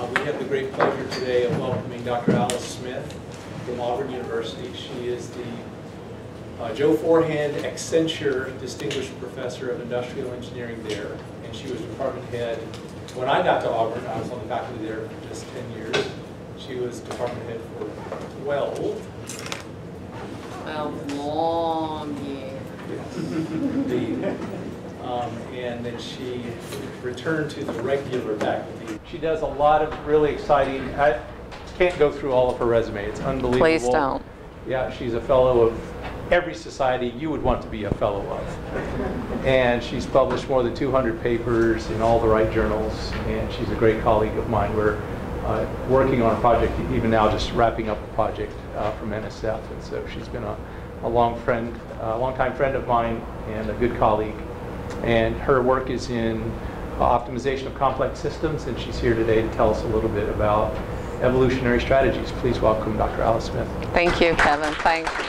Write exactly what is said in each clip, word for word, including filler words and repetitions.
Uh, we have the great pleasure today of welcoming Doctor Alice Smith from Auburn University. She is the uh, Joe Forehand Accenture Distinguished Professor of Industrial Engineering there, and she was department head. When I got to Auburn, I was on the faculty there for just ten years. She was department head for twelve. twelve long years. Yes, indeed. Um, and then she returned to the regular faculty. She does a lot of really exciting, I can't go through all of her resume, it's unbelievable. Please don't. Yeah, she's a fellow of every society you would want to be a fellow of. And she's published more than two hundred papers in all the right journals, and she's a great colleague of mine. We're uh, working on a project, even now just wrapping up a project uh, from N S F, and so she's been a, a long friend, a long-time friend of mine and a good colleague. And her work is in uh, optimization of complex systems, and she's here today to tell us a little bit about evolutionary strategies. Please welcome Doctor Alice Smith. Thank you, Kevin. Thank you.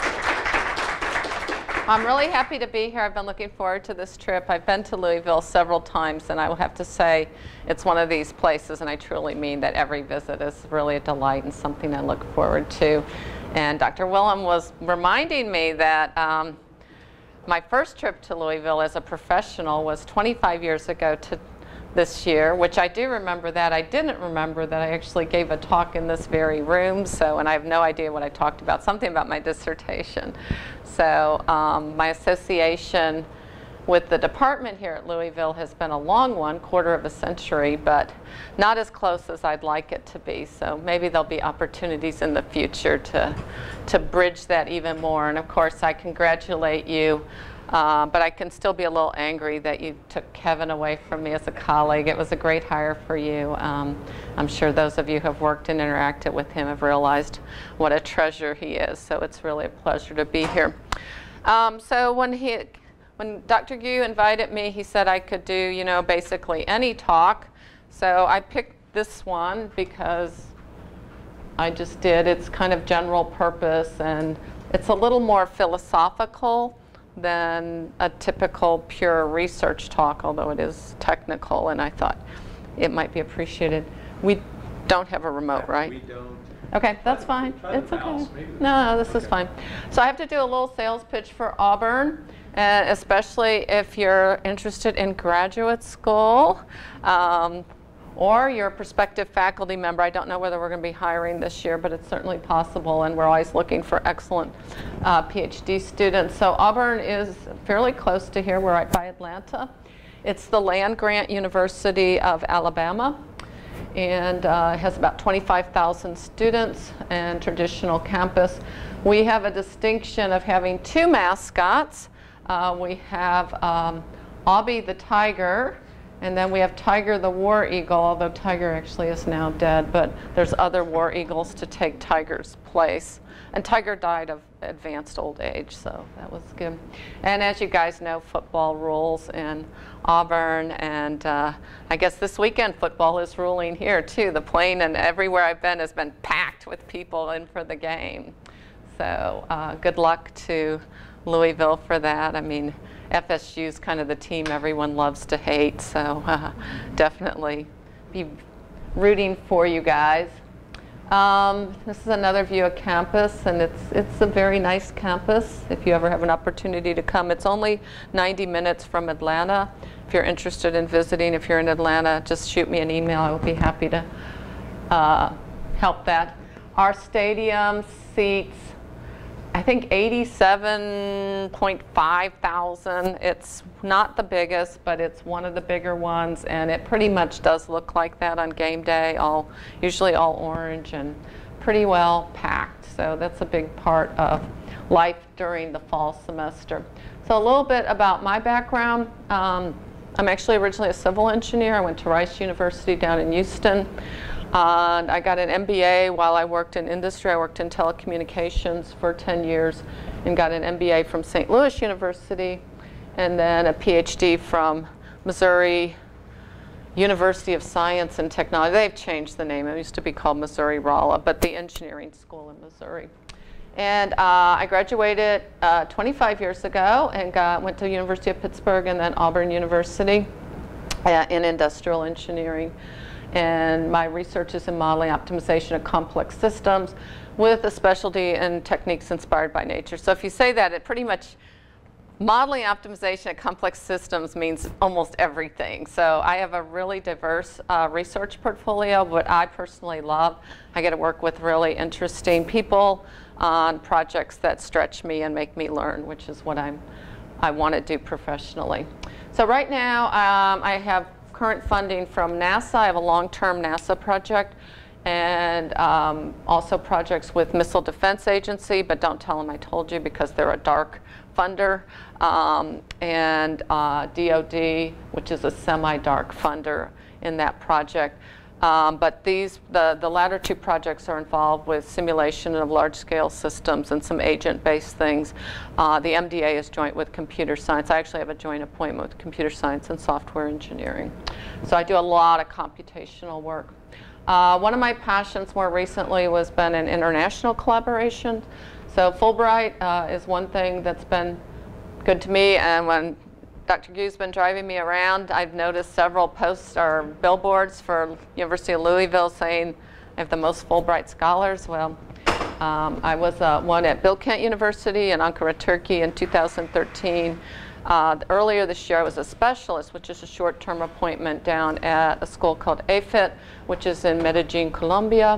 I'm really happy to be here. I've been looking forward to this trip. I've been to Louisville several times, and I will have to say it's one of these places, and I truly mean that every visit is really a delight and something I look forward to. And Doctor Willem was reminding me that um, my first trip to Louisville as a professional was twenty-five years ago to this year, which I do remember that. I didn't remember that I actually gave a talk in this very room, so, and I have no idea what I talked about, something about my dissertation. So um, my association with the department here at Louisville has been a long one, quarter of a century, but not as close as I'd like it to be. So maybe there'll be opportunities in the future to, to bridge that even more. And of course, I congratulate you, uh, but I can still be a little angry that you took Kevin away from me as a colleague. It was a great hire for you. Um, I'm sure those of you who have worked and interacted with him have realized what a treasure he is. So it's really a pleasure to be here. Um, so when he, When Doctor Gu invited me, he said I could do, you know, basically any talk. So I picked this one because I just did. It's kind of general purpose, and it's a little more philosophical than a typical pure research talk, although it is technical, and I thought it might be appreciated. We don't have a remote, right? We don't. Okay, that's fine. It's okay. No, no, this is fine. So I have to do a little sales pitch for Auburn, and especially if you're interested in graduate school, um, or you're a prospective faculty member. I don't know whether we're going to be hiring this year, but it's certainly possible, and we're always looking for excellent uh, PhD students. So Auburn is fairly close to here. We're right by Atlanta. It's the land-grant University of Alabama, and uh, has about twenty-five thousand students and traditional campus. We have a distinction of having two mascots. Uh, we have um, Aubie the tiger, and then we have Tiger the war eagle, although Tiger actually is now dead, but there's other war eagles to take Tiger's place. And Tiger died of advanced old age, so that was good. And as you guys know, football rules in Auburn, and uh, I guess this weekend football is ruling here too. The plane and everywhere I've been has been packed with people in for the game. So uh, good luck to Louisville for that. I mean, F S U is kind of the team everyone loves to hate, so uh, definitely be rooting for you guys. Um, this is another view of campus, and it's it's a very nice campus. If you ever have an opportunity to come, it's only ninety minutes from Atlanta. If you're interested in visiting, if you're in Atlanta, just shoot me an email. I will be happy to uh, help that. Our stadium seats, I think eighty-seven point five thousand. It's not the biggest, but it's one of the bigger ones, and it pretty much does look like that on game day, all usually all orange and pretty well packed. So that's a big part of life during the fall semester. So a little bit about my background. Um, I'm actually originally a civil engineer. I went to Rice University down in Houston. Uh, and I got an M B A while I worked in industry. I worked in telecommunications for ten years and got an M B A from Saint Louis University, and then a PhD from Missouri University of Science and Technology. They've changed the name. It used to be called Missouri-Rolla, but the engineering school in Missouri. And uh, I graduated uh, twenty-five years ago and got, went to the University of Pittsburgh and then Auburn University uh, in industrial engineering. And my research is in modeling optimization of complex systems with a specialty in techniques inspired by nature. So if you say that, it pretty much, modeling optimization of complex systems means almost everything. So I have a really diverse uh, research portfolio, what I personally love. I get to work with really interesting people on projects that stretch me and make me learn, which is what I'm, I want to do professionally. So right now, um, I have current funding from NASA. I have a long-term NASA project, and um, also projects with Missile Defense Agency, but don't tell them I told you because they're a dark funder, um, and uh, D O D, which is a semi-dark funder in that project. Um, but these, the, the latter two projects are involved with simulation of large-scale systems and some agent-based things. Uh, the M D A is joint with computer science. I actually have a joint appointment with computer science and software engineering. So I do a lot of computational work. Uh, one of my passions more recently was been in international collaboration. So Fulbright uh, is one thing that's been good to me, and when Doctor Gu's been driving me around, I've noticed several posts or billboards for University of Louisville saying I have the most Fulbright scholars. Well, um, I was uh, one at Bilkent University in Ankara, Turkey in two thousand thirteen. Uh, earlier this year, I was a specialist, which is a short-term appointment down at a school called A F I T, which is in Medellin, Colombia.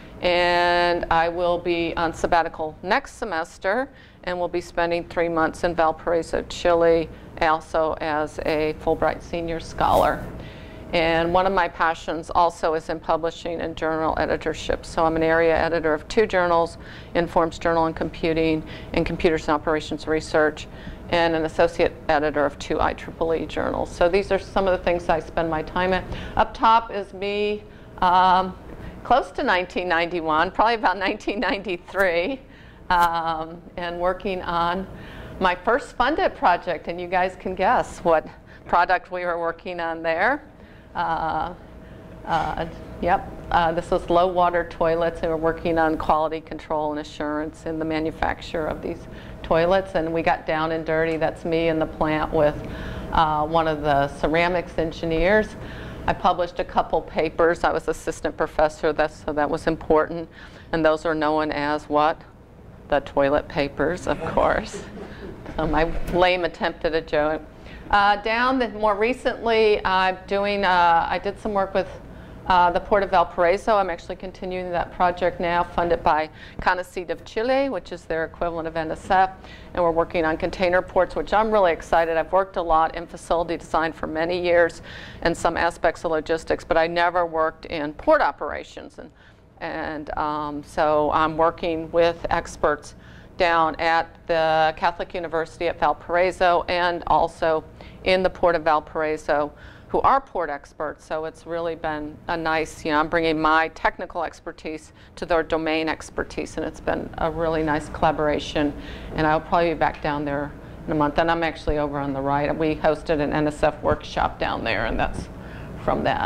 And I will be on sabbatical next semester, and will be spending three months in Valparaiso, Chile, also as a Fulbright Senior Scholar. And one of my passions also is in publishing and journal editorship. So I'm an area editor of two journals, Informs Journal on Computing and Computers and Operations Research, and an associate editor of two I triple E journals. So these are some of the things I spend my time at. Up top is me, um, close to nineteen ninety-one, probably about nineteen ninety-three, um, and working on my first funded project. And you guys can guess what product we were working on there. Uh, uh, yep, uh, this was low water toilets, and we're working on quality control and assurance in the manufacture of these toilets. And we got down and dirty. That's me in the plant with uh, one of the ceramics engineers. I published a couple papers. I was assistant professor, that's, so that was important. And those are known as what? The toilet papers, of course. So my lame attempt at a joke. Uh, down the, more recently, I'm doing, uh, I did some work with uh, the Port of Valparaiso. I'm actually continuing that project now, funded by CONACYT of Chile, which is their equivalent of N S F. And we're working on container ports, which I'm really excited. I've worked a lot in facility design for many years and some aspects of logistics, but I never worked in port operations. And, and um, so I'm working with experts down at the Catholic University at Valparaiso and also in the Port of Valparaiso, who are port experts. So it's really been a nice, you know, I'm bringing my technical expertise to their domain expertise, and it's been a really nice collaboration. And I'll probably be back down there in a month. And I'm actually over on the right. We hosted an N S F workshop down there, and that's from that.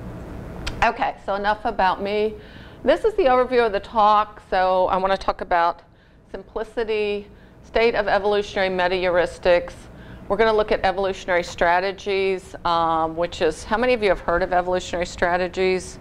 Okay, so enough about me. This is the overview of the talk. So I want to talk about simplicity, state of evolutionary meta-heuristics. We're going to look at evolutionary strategies, um, which is, how many of you have heard of evolutionary strategies?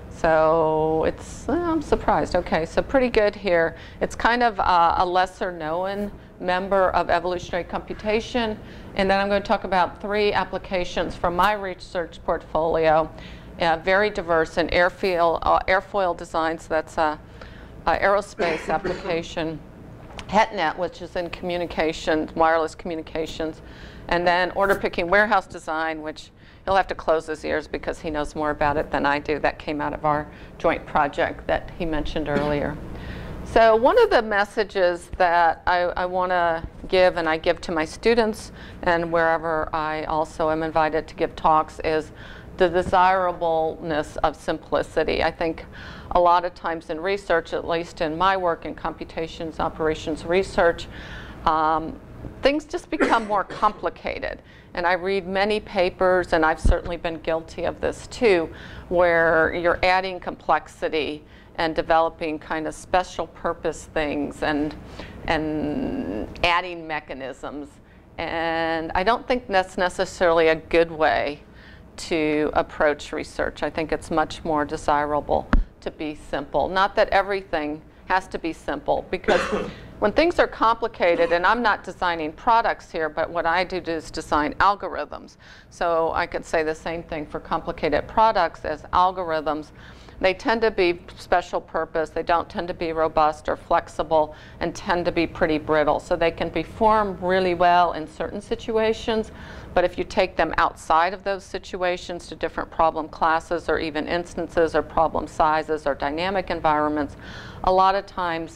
So it's, oh, I'm surprised. Okay, so pretty good here. It's kind of uh, a lesser known member of evolutionary computation. And then I'm going to talk about three applications from my research portfolio, uh, very diverse in airfield, uh, airfoil designs. That's a, a aerospace application. HetNet, which is in communications, wireless communications, and then order picking warehouse design, which he'll have to close his ears because he knows more about it than I do. That came out of our joint project that he mentioned earlier. So one of the messages that I, I want to give, and I give to my students and wherever I also am invited to give talks, is the desirableness of simplicity. I think a lot of times in research, at least in my work in computations, operations research, um, things just become more complicated. And I read many papers, and I've certainly been guilty of this too, where you're adding complexity and developing kind of special purpose things and, and adding mechanisms. And I don't think that's necessarily a good way to approach research. I think it's much more desirable to be simple. Not that everything has to be simple, because when things are complicated, and I'm not designing products here, but what I do is design algorithms. So I could say the same thing for complicated products as algorithms. They tend to be special purpose. They don't tend to be robust or flexible, and tend to be pretty brittle. So they can perform really well in certain situations, but if you take them outside of those situations to different problem classes or even instances or problem sizes or dynamic environments, a lot of times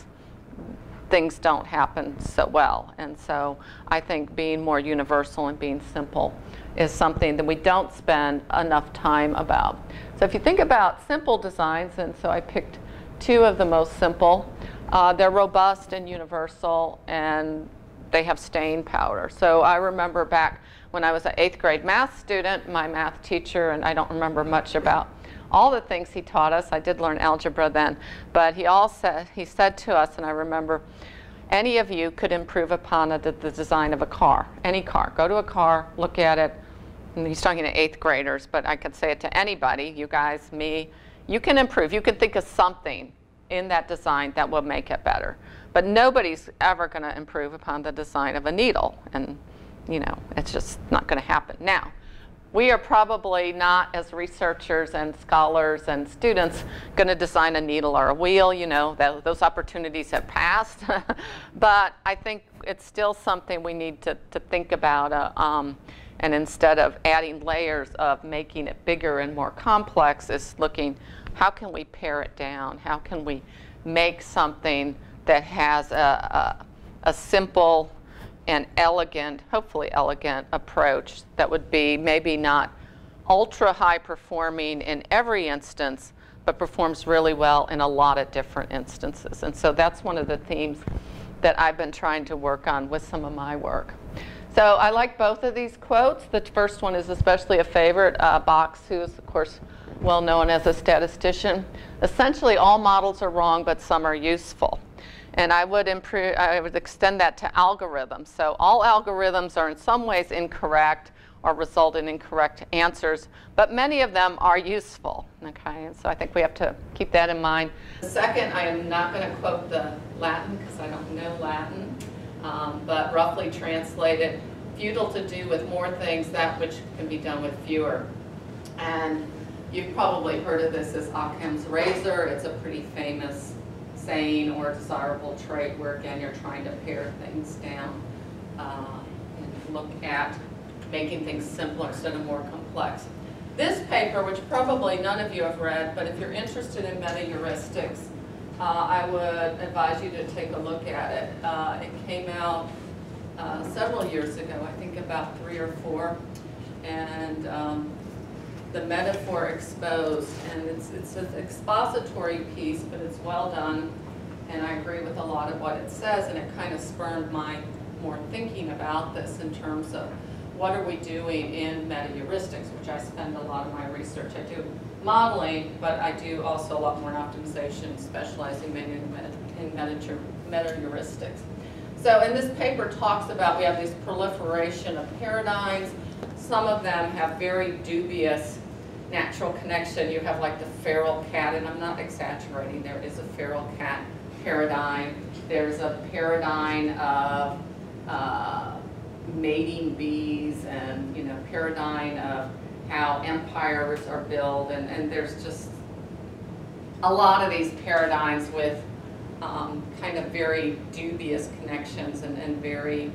things don't happen so well. And so I think being more universal and being simple is something that we don't spend enough time about. So if you think about simple designs, and so I picked two of the most simple, uh, they're robust and universal, and they have staying power. So I remember back when I was an eighth grade math student, my math teacher, and I don't remember much about all the things he taught us. I did learn algebra then, but he all said, he said to us, and I remember, any of you could improve upon a, the design of a car, any car. Go to a car, look at it. And he's talking to eighth graders, but I could say it to anybody, you guys, me. You can improve. You can think of something in that design that will make it better. But nobody's ever going to improve upon the design of a needle. And, you know, it's just not going to happen. Now, we are probably not, as researchers and scholars and students, going to design a needle or a wheel. You know, that, those opportunities have passed. But I think it's still something we need to, to think about. Uh, um, and instead of adding layers of making it bigger and more complex, is looking, how can we pare it down? How can we make something that has a, a, a simple and elegant, hopefully elegant approach that would be maybe not ultra high performing in every instance, but performs really well in a lot of different instances. And so that's one of the themes that I've been trying to work on with some of my work. So I like both of these quotes. The first one is especially a favorite. Uh, Box, who is, of course, well known as a statistician. Essentially, all models are wrong, but some are useful. And I would improve, I would extend that to algorithms. So all algorithms are in some ways incorrect or result in incorrect answers, but many of them are useful. Okay, and so I think we have to keep that in mind. Second, I am not going to quote the Latin because I don't know Latin, um, but roughly translated, futile to do with more things that which can be done with fewer. And you've probably heard of this as Occam's razor. It's a pretty famous saying or desirable trait where, again, you're trying to pare things down uh, and look at making things simpler instead of more complex. This paper, which probably none of you have read, but if you're interested in meta-heuristics, uh, I would advise you to take a look at it. Uh, it came out uh, several years ago, I think about three or four, and um, the metaphor exposed, and it's, it's an expository piece, but it's well done, and I agree with a lot of what it says, and it kind of spurred my more thinking about this in terms of what are we doing in meta-heuristics, which I spend a lot of my research. I do modeling, but I do also a lot more in optimization, specializing mainly in meta-heuristics. So, and this paper talks about, we have this proliferation of paradigms. Some of them have very dubious natural connection. You have like the feral cat, and I'm not exaggerating, there is a feral cat paradigm. There's a paradigm of uh, mating bees, and you know, paradigm of how empires are built, and, and there's just a lot of these paradigms with um, kind of very dubious connections and, and very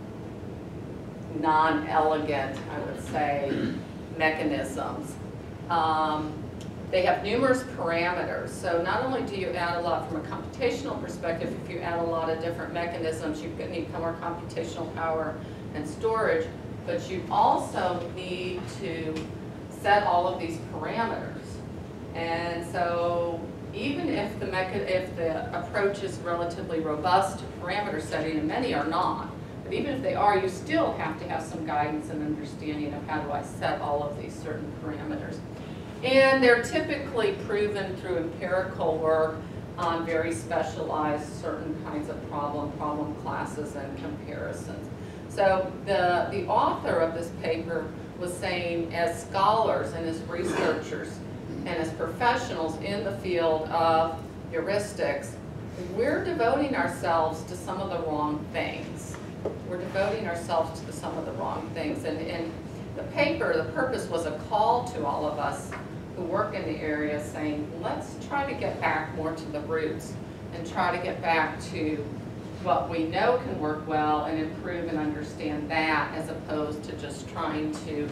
non-elegant, I would say, mechanisms. Um, they have numerous parameters, so not only do you add a lot from a computational perspective, if you add a lot of different mechanisms, you need more computational power and storage, but you also need to set all of these parameters. And so even if the, mecha if the approach is relatively robust to parameter setting, and many are not, but even if they are, you still have to have some guidance and understanding of how do I set all of these certain parameters. And they're typically proven through empirical work on very specialized certain kinds of problem, problem classes and comparisons. So the, the author of this paper was saying, as scholars and as researchers and as professionals in the field of heuristics, we're devoting ourselves to some of the wrong things. We're devoting ourselves to some of the wrong things. And in the paper, the purpose was a call to all of us who work in the area saying, let's try to get back more to the roots and try to get back to what we know can work well and improve and understand that, as opposed to just trying to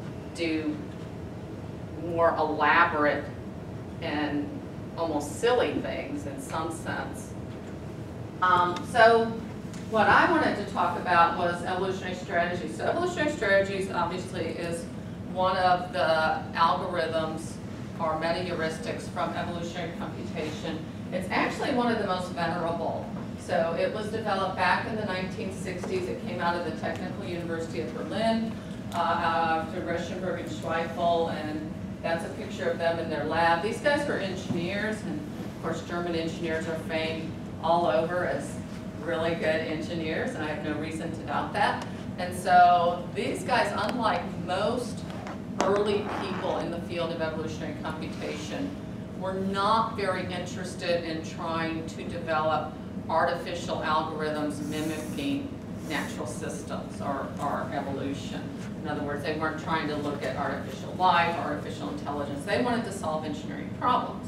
do more elaborate and almost silly things in some sense. Um, so what I wanted to talk about was evolutionary strategies. So evolutionary strategies obviously is one of the algorithms or meta-heuristics from evolutionary computation. It's actually one of the most venerable. So it was developed back in the nineteen sixties. It came out of the Technical University of Berlin uh, uh, through Reschenberg and Schweifel, and that's a picture of them in their lab. These guys were engineers, and of course German engineers are famed all over as really good engineers, and I have no reason to doubt that. And so these guys, unlike most early people in the field of evolutionary computation, were not very interested in trying to develop artificial algorithms mimicking natural systems or, or evolution. In other words, they weren't trying to look at artificial life, artificial intelligence. They wanted to solve engineering problems.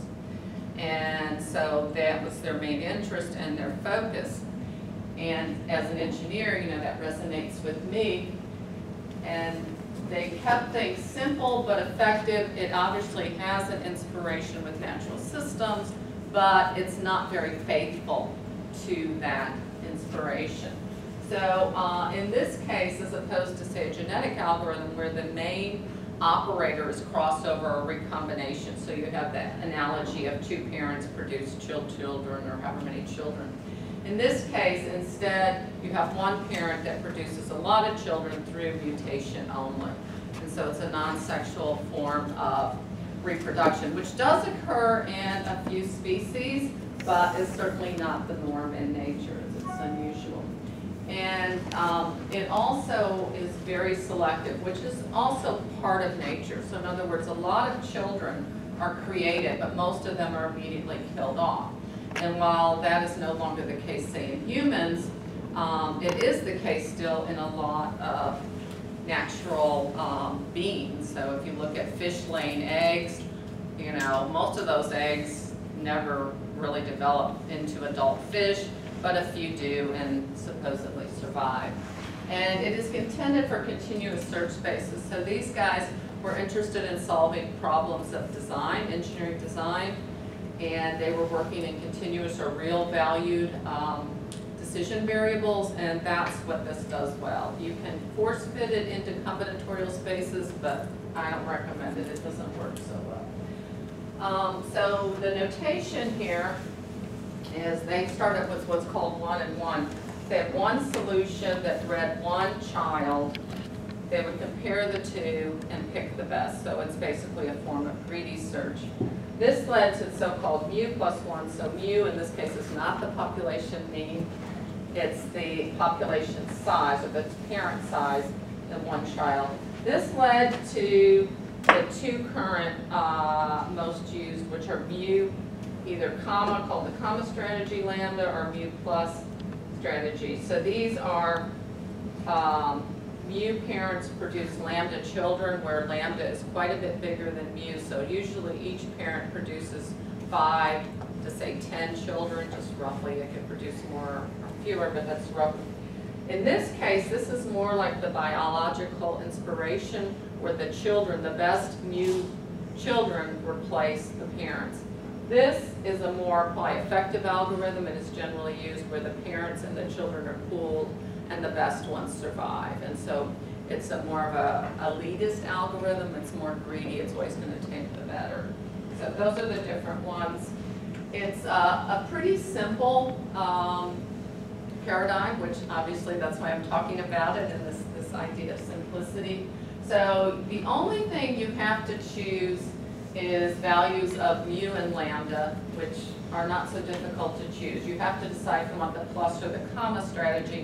And so that was their main interest and their focus. And as an engineer, you know, that resonates with me. And they kept things simple but effective. It obviously has an inspiration with natural systems, but it's not very faithful to that inspiration. So uh, in this case, as opposed to, say, a genetic algorithm where the main operator is crossover or recombination, so you have that analogy of two parents produce children or however many children. In this case, instead, you have one parent that produces a lot of children through mutation only. And so it's a non-sexual form of reproduction, which does occur in a few species, but is certainly not the norm in nature. It's unusual. And um, it also is very selective, which is also part of nature. So in other words, a lot of children are created, but most of them are immediately killed off. And while that is no longer the case, say, in humans, um, it is the case still in a lot of natural um, beings. So if you look at fish laying eggs, you know, most of those eggs never really develop into adult fish, but a few do and supposedly survive. And it is intended for continuous search spaces. So these guys were interested in solving problems of design, engineering design, and they were working in continuous or real valued um, decision variables, and that's what this does well. You can force fit it into combinatorial spaces, but I don't recommend it. It doesn't work so well. Um, so the notation here is they started with what's called one and one. They have one solution that bred one child. They would compare the two and pick the best. So it's basically a form of greedy search. This led to so-called mu plus one. So mu in this case is not the population mean. It's the population size, or the parent size in one child. This led to the two current uh, most used, which are mu, either comma, called the comma strategy lambda, or mu plus strategy. So these are um, mu parents produce lambda children, where lambda is quite a bit bigger than mu. So usually each parent produces five to say ten children, just roughly. It can produce more or fewer, but that's rough. In this case, this is more like the biological inspiration, where the children, the best mu children, replace the parents. This is a more probably effective algorithm, and is generally used where the parents and the children are pooled and the best ones survive. And so it's a more of a elitist algorithm. It's more greedy. It's always going to take the better. So those are the different ones. It's a, a pretty simple um, paradigm, which obviously that's why I'm talking about it, and this, this idea of simplicity. So the only thing you have to choose is values of mu and lambda, which are not so difficult to choose. You have to decide if you want the plus or the comma strategy,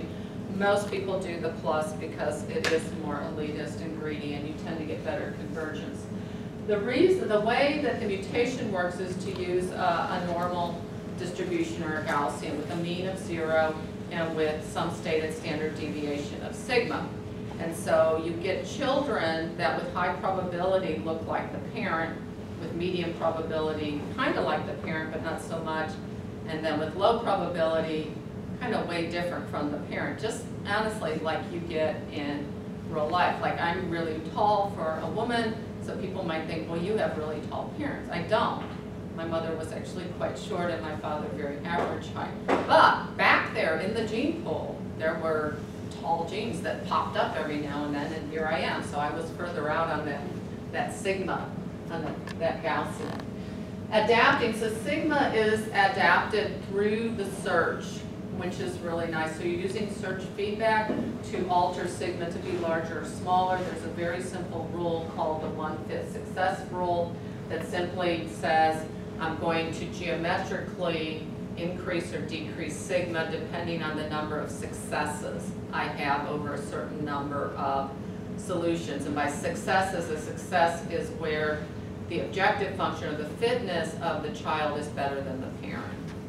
most people do the plus because it is more elitist and greedy, and you tend to get better convergence. The reason, the way that the mutation works is to use a, a normal distribution or a Gaussian with a mean of zero and with some stated standard deviation of sigma. And so you get children that with high probability look like the parent, with medium probability kind of like the parent but not so much, and then with low probability kind of way different from the parent, just honestly like you get in real life. Like I'm really tall for a woman, so people might think, well, you have really tall parents. I don't. My mother was actually quite short and my father very average height. But back there in the gene pool, there were tall genes that popped up every now and then, and here I am. So I was further out on that, that sigma, on the, that Gaussian. Adapting, so sigma is adapted through the search, which is really nice. So you're using search feedback to alter sigma to be larger or smaller. There's a very simple rule called the one-fifth success rule that simply says I'm going to geometrically increase or decrease sigma depending on the number of successes I have over a certain number of solutions. And by successes, a success is where the objective function or the fitness of the child is better than the parent.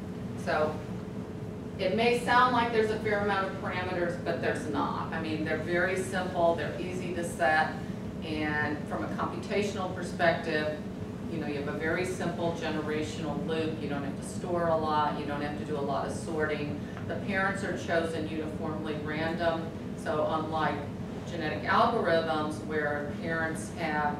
So it may sound like there's a fair amount of parameters, but there's not. I mean, they're very simple, they're easy to set, and from a computational perspective, you know, you have a very simple generational loop. You don't have to store a lot, you don't have to do a lot of sorting. The parents are chosen uniformly random, so unlike genetic algorithms where parents have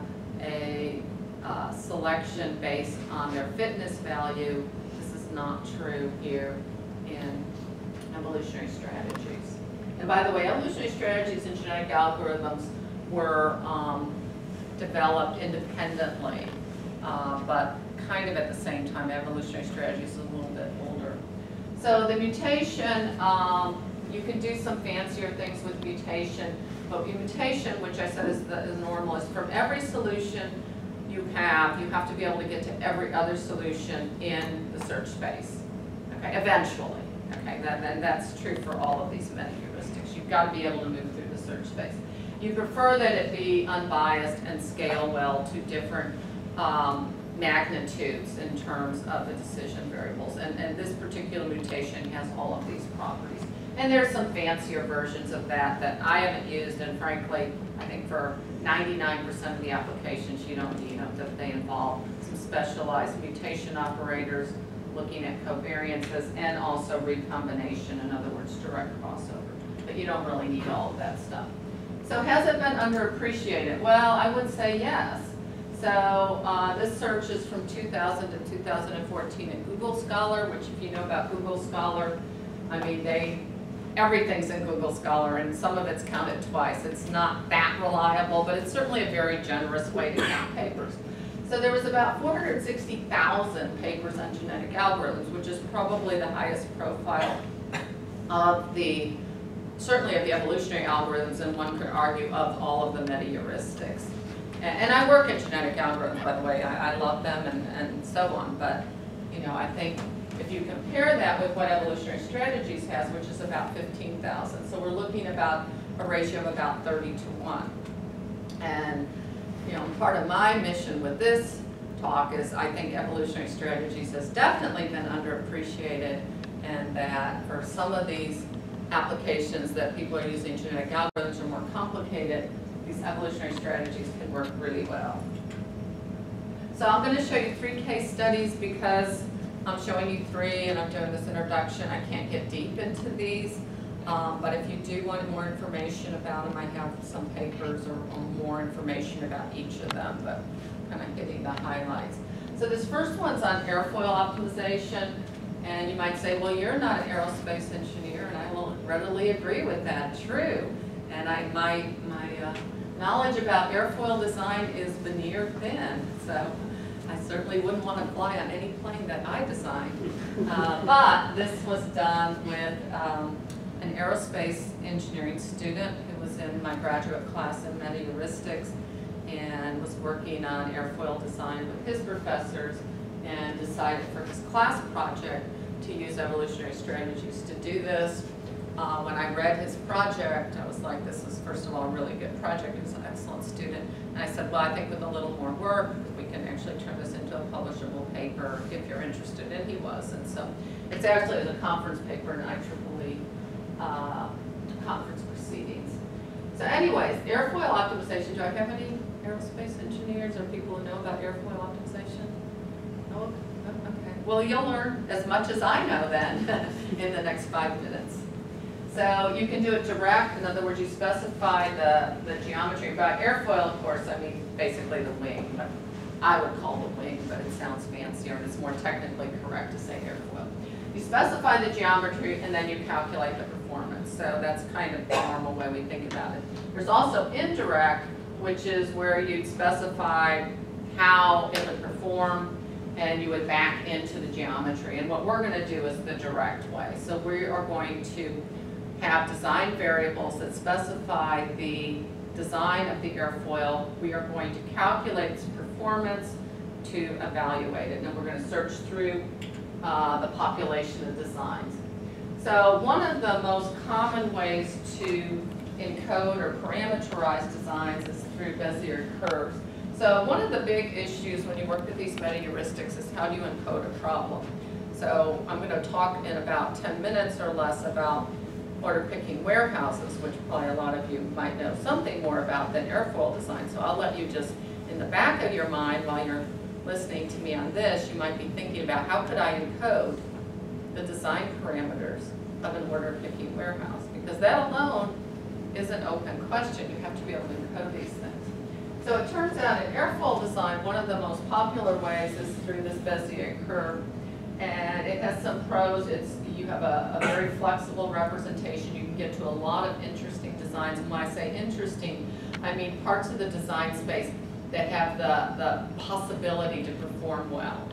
a uh, selection based on their fitness value, this is not true here in evolutionary strategies. And by the way, evolutionary strategies and genetic algorithms were um, developed independently, uh, but kind of at the same time. Evolutionary strategies is a little bit older. So the mutation, um, you can do some fancier things with mutation, but mutation, which I said is the is normal, is from every solution you have, you have to be able to get to every other solution in the search space. Okay, eventually. Okay, that, and that's true for all of these meta heuristics. You've got to be able to move through the search space. You prefer that it be unbiased and scale well to different um, magnitudes in terms of the decision variables. And, and this particular mutation has all of these properties. And there's some fancier versions of that that I haven't used, and frankly, I think for ninety-nine percent of the applications you don't need them. That they involve some specialized mutation operators, looking at covariances, and also recombination, in other words, direct crossover. But you don't really need all of that stuff. So has it been underappreciated? Well, I would say yes. So uh, this search is from two thousand to two thousand fourteen in Google Scholar, which if you know about Google Scholar, I mean, they, everything's in Google Scholar, and some of it's counted twice. It's not that reliable, but it's certainly a very generous way to count papers. So there was about four hundred sixty thousand papers on genetic algorithms, which is probably the highest profile of the, certainly of the evolutionary algorithms, and one could argue of all of the meta heuristics. And, and I work in genetic algorithms, by the way. I, I love them and, and so on. But you know, I think if you compare that with what evolutionary strategies has, which is about fifteen thousand, so we're looking about a ratio of about thirty to one. And you know, part of my mission with this talk is I think evolutionary strategies has definitely been underappreciated, and that for some of these applications that people are using genetic algorithms are more complicated, these evolutionary strategies can work really well. So I'm going to show you three case studies because I'm showing you three and I'm doing this introduction. I can't get deep into these. Um, but if you do want more information about them, I have some papers or, or more information about each of them, but kind of hitting the highlights. So this first one's on airfoil optimization, and you might say, well, you're not an aerospace engineer, and I will readily agree with that. True. And I, my, my uh, knowledge about airfoil design is veneer thin, so I certainly wouldn't want to fly on any plane that I designed. Uh, but this was done with um, an aerospace engineering student who was in my graduate class in meta heuristics and was working on airfoil design with his professors, and decided for his class project to use evolutionary strategies to do this. uh, when I read his project, I was like, this is, first of all, a really good project. He's an excellent student. And I said, well, I think with a little more work, we can actually turn this into a publishable paper if you're interested. And he was. And so it's actually a conference paper in I triple E uh, conference proceedings. So anyways, airfoil optimization. Do I have any aerospace engineers or people who know about airfoil optimization? No? Okay. Well, you'll learn as much as I know then in the next five minutes. So you can do it direct. In other words, you specify the, the geometry. By airfoil, of course, I mean basically the wing. But I would call the wing, but it sounds fancier and it's more technically correct to say airfoil. You specify the geometry and then you calculate the performance. So that's kind of the normal way we think about it. There's also indirect, which is where you'd specify how it would perform and you would back into the geometry. And what we're going to do is the direct way. So we are going to have design variables that specify the design of the airfoil. We are going to calculate its performance to evaluate it. And we're going to search through uh, the population of designs. So one of the most common ways to encode or parameterize designs is through Bezier curves. So one of the big issues when you work with these meta heuristics is how do you encode a problem. So I'm going to talk in about ten minutes or less about order picking warehouses, which probably a lot of you might know something more about than airfoil design. So I'll let you just, in the back of your mind while you're listening to me on this, you might be thinking about how could I encode the design parameters of an order picking warehouse, because that alone is an open question. You have to be able to encode these things. So it turns out in airfoil design, one of the most popular ways is through this Bezier curve, and it has some pros. It's you have a, a very flexible representation. You can get to a lot of interesting designs, and when I say interesting, I mean parts of the design space that have the, the possibility to perform well.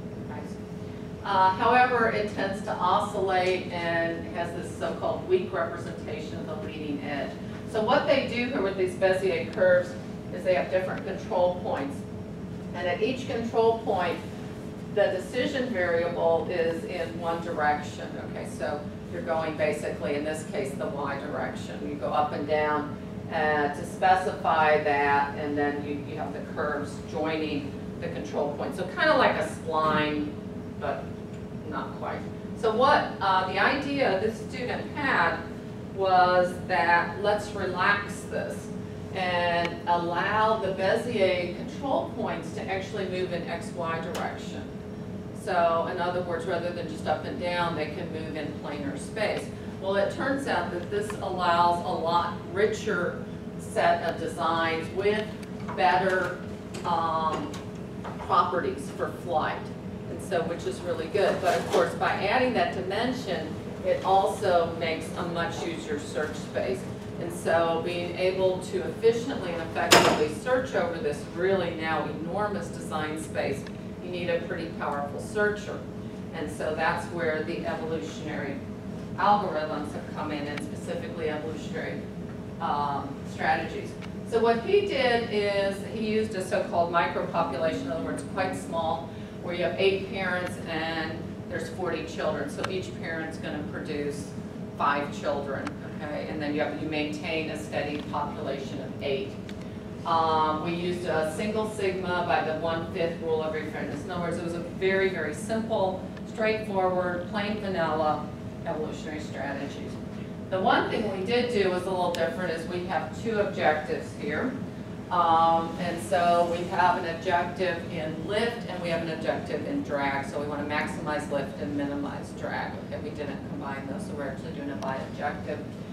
Uh, however, it tends to oscillate and has this so-called weak representation of the leading edge. So what they do here with these Bezier curves is they have different control points. And at each control point, the decision variable is in one direction. Okay, so you're going basically, in this case, the y direction. You go up and down uh, to specify that, and then you, you have the curves joining the control point. So kind of like a spline, but not quite. So what uh, the idea this student had was that let's relax this and allow the Bezier control points to actually move in X Y direction. So in other words, rather than just up and down, they can move in planar space. Well, it turns out that this allows a lot richer set of designs with better um, properties for flight. And so, which is really good. But of course, by adding that dimension, it also makes a much easier search space. And so being able to efficiently and effectively search over this really now enormous design space, you need a pretty powerful searcher. And so that's where the evolutionary algorithms have come in, and specifically evolutionary um, strategies. So what he did is he used a so-called micropopulation, in other words, quite small, where you have eight parents and there's forty children. So each parent's going to produce five children, okay? And then you have you maintain a steady population of eight. Um, we used a single sigma by the one-fifth rule of refineness. In other words, it was a very, very simple, straightforward, plain vanilla evolutionary strategies. The one thing we did do was a little different is we have two objectives here. Um, and so we have an objective in lift and we have an objective in drag. So we want to maximize lift and minimize drag. Okay, we didn't combine those, so we're actually doing it by objective.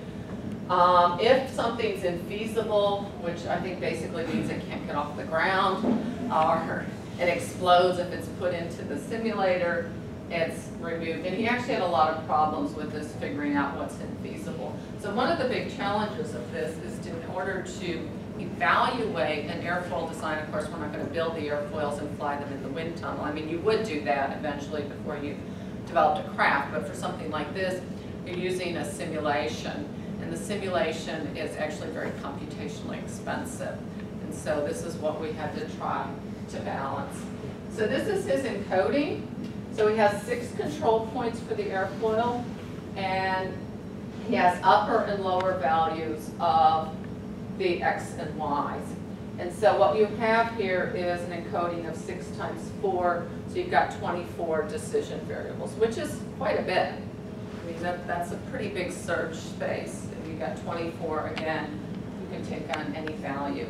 Um, if something's infeasible, which I think basically means it can't get off the ground, or it explodes if it's put into the simulator, it's removed. And he actually had a lot of problems with this, figuring out what's infeasible. So one of the big challenges of this is to, in order to evaluate an airfoil design, of course we're not going to build the airfoils and fly them in the wind tunnel. I mean, you would do that eventually before you developed a craft, but for something like this, you're using a simulation. And the simulation is actually very computationally expensive. And so this is what we had to try to balance. So this is his encoding. So he has six control points for the airfoil, and he has upper and lower values of the x and y's. And so what you have here is an encoding of six times four, so you've got twenty-four decision variables, which is quite a bit. I mean, that, that's a pretty big search space. If you've got twenty-four, again, you can take on any value.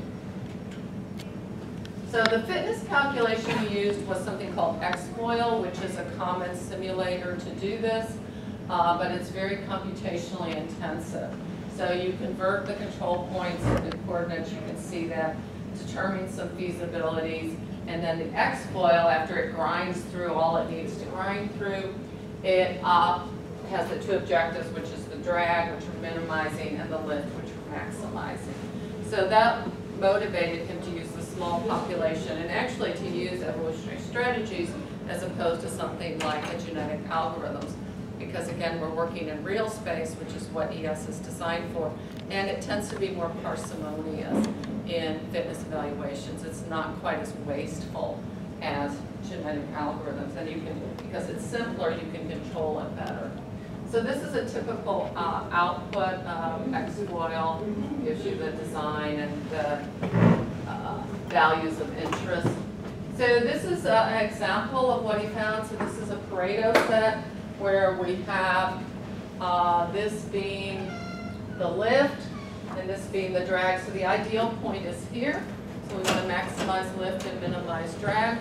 So the fitness calculation we used was something called X foil, which is a common simulator to do this, uh, but it's very computationally intensive. So you convert the control points into coordinates, you can see that, determine some feasibilities, and then the X foil, after it grinds through all it needs to grind through, it uh, has the two objectives, which is the drag, which we're minimizing, and the lift, which we're maximizing. So that motivated him to use the small population and actually to use evolutionary strategies as opposed to something like a genetic algorithms. Because again, we're working in real space, which is what E S is designed for, and it tends to be more parsimonious in fitness evaluations. It's not quite as wasteful as genetic algorithms, and you can, because it's simpler, you can control it better. So this is a typical uh, output of X foil, gives you the design and the uh, values of interest. So this is uh, an example of what he found. So this is a Pareto set where we have uh, this being the lift and this being the drag. So the ideal point is here. So we want to maximize lift and minimize drag.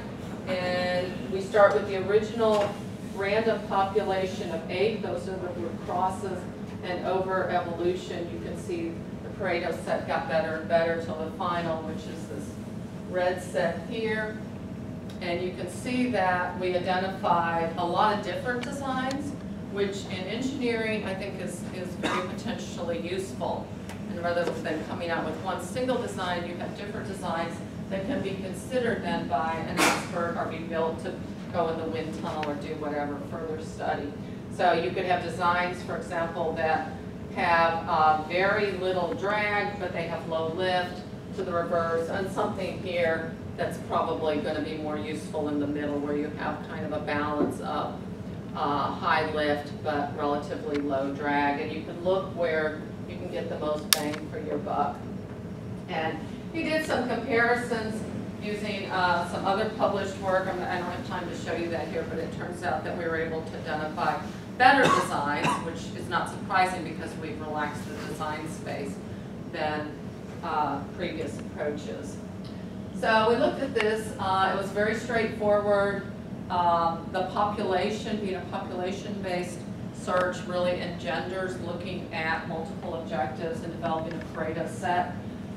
And we start with the original random population of eight. Those are the root crosses. And over evolution, you can see the Pareto set got better and better till the final, which is this red set here. And you can see that we identified a lot of different designs, which in engineering I think is, is very potentially useful. And rather than coming out with one single design, you have different designs that can be considered then by an expert or be built to go in the wind tunnel or do whatever further study. So you could have designs, for example, that have uh, very little drag, but they have low lift to the reverse, and something here that's probably going to be more useful in the middle where you have kind of a balance of uh, high lift but relatively low drag, and you can look where you can get the most bang for your buck. And he did some comparisons using uh, some other published work. I'm, I don't have time to show you that here, but it turns out that we were able to identify better designs, which is not surprising because we've relaxed the design space than uh, previous approaches. So we looked at this. Uh, it was very straightforward. Um, the population, being a population-based search, really engenders looking at multiple objectives and developing a Pareto set.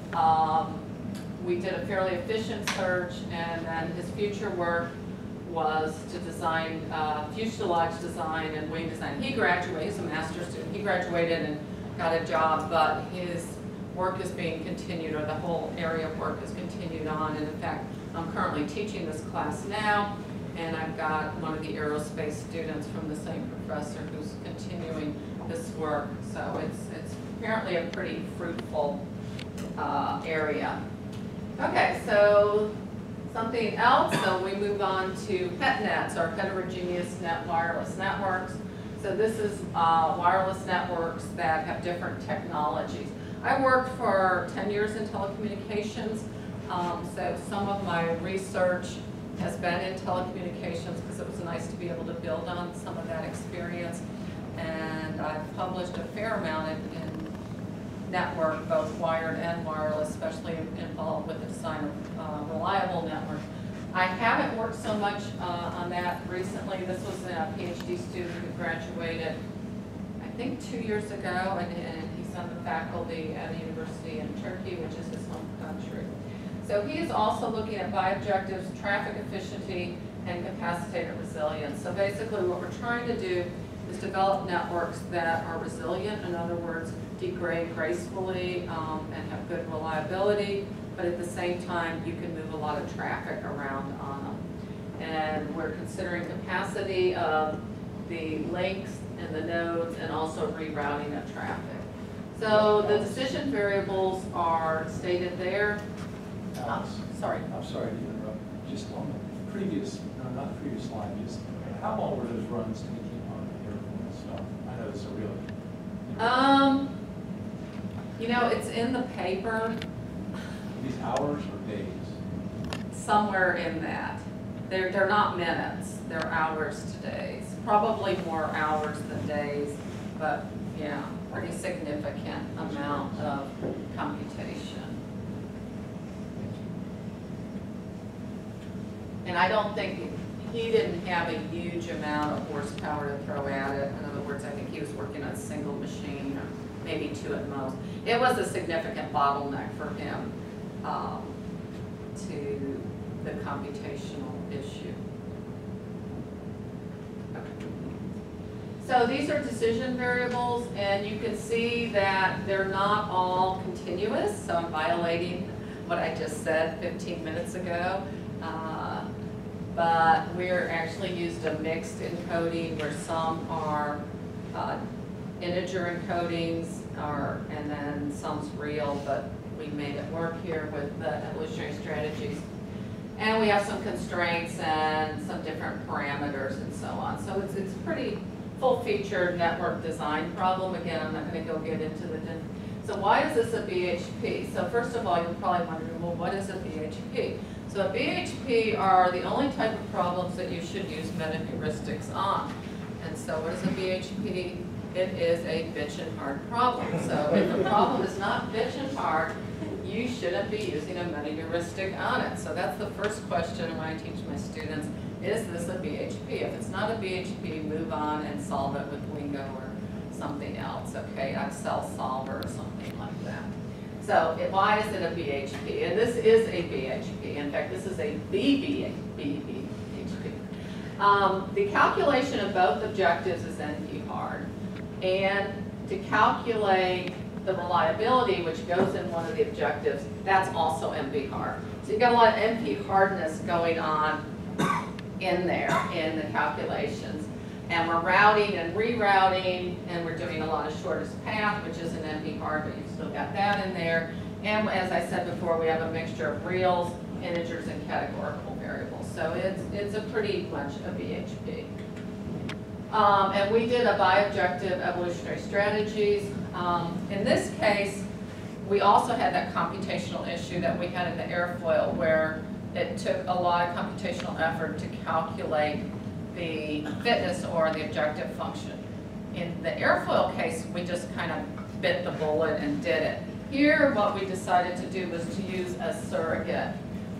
Um, we did a fairly efficient search, and then his future work was to design uh, fuselage design and wing design. He graduated, he's a master's student. He graduated and got a job, but his work is being continued, or the whole area of work is continued on. And in fact, I'm currently teaching this class now, and I've got one of the aerospace students from the same professor who's continuing this work. So it's, it's apparently a pretty fruitful uh, area. Okay, so something else. So we move on to HETNets, or heterogeneous net wireless networks. So this is uh, wireless networks that have different technologies. I worked for ten years in telecommunications, um, so some of my research has been in telecommunications because it was nice to be able to build on some of that experience. And I've published a fair amount in, in network, both wired and wireless, especially involved with the design of uh, reliable networks. I haven't worked so much uh, on that recently. This was a PhD student who graduated, I think, two years ago, and, and he's on the faculty at a university in Turkey, which is his home country. So he is also looking at bi-objectives, traffic efficiency, and capacitator resilience. So basically what we're trying to do is develop networks that are resilient, in other words, degrade gracefully um, and have good reliability, but at the same time you can move a lot of traffic around on them. And we're considering capacity of the links and the nodes, and also rerouting of traffic. So the decision variables are stated there. Alex, Oh, sorry. I'm sorry to interrupt. Just on the previous, no, not the previous slide, just how long were those runs taking on the airplane and stuff? I know it's a really, you know, Um, you know, it's in the paper, These hours or days? somewhere in that. They're, they're not minutes, they're hours to days. Probably more hours than days, but yeah, pretty significant amount of computation. And I don't think, he didn't have a huge amount of horsepower to throw at it. In other words, I think he was working on a single machine, or maybe two at most. It was a significant bottleneck for him um, to the computational issue. So these are decision variables, and you can see that they're not all continuous, so I'm violating what I just said fifteen minutes ago. Uh, but we're actually used a mixed encoding where some are uh, integer encodings, are, and then some's real, but we made it work here with the evolutionary strategies. And we have some constraints and some different parameters and so on. So it's, it's pretty full-featured network design problem. Again, I'm not going to go get into the, so why is this a B H P? So first of all, you're probably wondering, well, what is a B H P? So a B H P are the only type of problems that you should use meta-heuristics on. And so what is a B H P? It is a bitch and hard problem. So if the problem is not bitch and hard, you shouldn't be using a meta-heuristic on it. So that's the first question when I teach my students. Is this a B H P? If it's not a B H P, move on and solve it with Wingo or something else, okay? Excel solver or something like that. So it, why is it a B H P? And this is a B H P. In fact, this is a B B H P. Um, the calculation of both objectives is N P hard. And to calculate the reliability, which goes in one of the objectives, that's also N P hard. So you've got a lot of N P hardness going on in there in the calculations. And we're routing and rerouting, and we're doing a lot of shortest path, which is an N P hard, but you've still got that in there. And as I said before, we have a mixture of reals, integers, and categorical variables. So it's, it's a pretty much a B H P. Um, and we did a bi-objective evolutionary strategies. Um, in this case, we also had that computational issue that we had in the airfoil, where it took a lot of computational effort to calculate the fitness or the objective function. In the airfoil case, we just kind of bit the bullet and did it. Here, what we decided to do was to use a surrogate.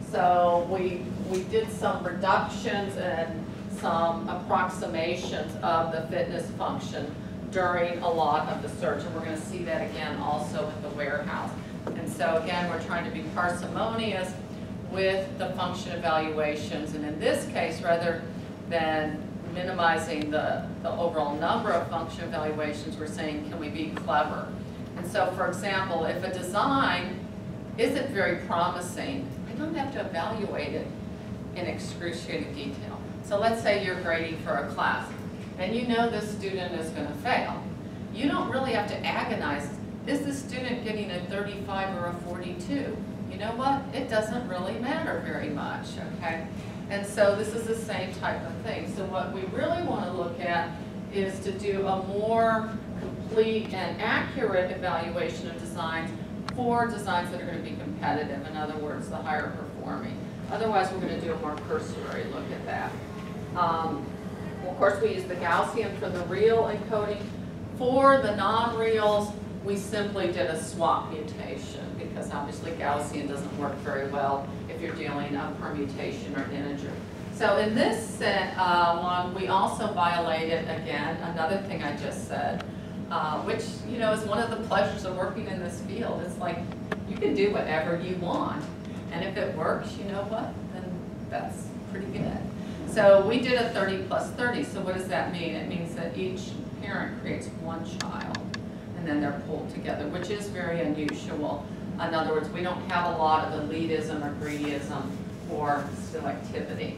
So we, we did some reductions and some approximations of the fitness function during a lot of the search, and we're going to see that again also with the warehouse. And so again, we're trying to be parsimonious with the function evaluations, and in this case, rather than minimizing the, the overall number of function evaluations, we're saying, can we be clever? And so, for example, if a design isn't very promising, I don't have to evaluate it in excruciating detail. So let's say you're grading for a class, and you know this student is going to fail. You don't really have to agonize, is the student getting a thirty-five or a forty-two? You know what? It doesn't really matter very much, okay? And so this is the same type of thing. So what we really want to look at is to do a more complete and accurate evaluation of designs for designs that are going to be competitive. In other words, the higher performing. Otherwise, we're going to do a more cursory look at that. Um, of course, we use the Gaussian for the real encoding. For the non-reals, we simply did a swap mutation, because obviously Gaussian doesn't work very well if you're dealing a permutation or integer. So in this set, uh, one, we also violated, again, another thing I just said, uh, which, you know, is one of the pleasures of working in this field. It's like, you can do whatever you want. And if it works, you know what, then that's pretty good. So we did a thirty plus thirty. So what does that mean? It means that each parent creates one child, and then they're pulled together, which is very unusual. In other words, we don't have a lot of elitism or greedyism or selectivity.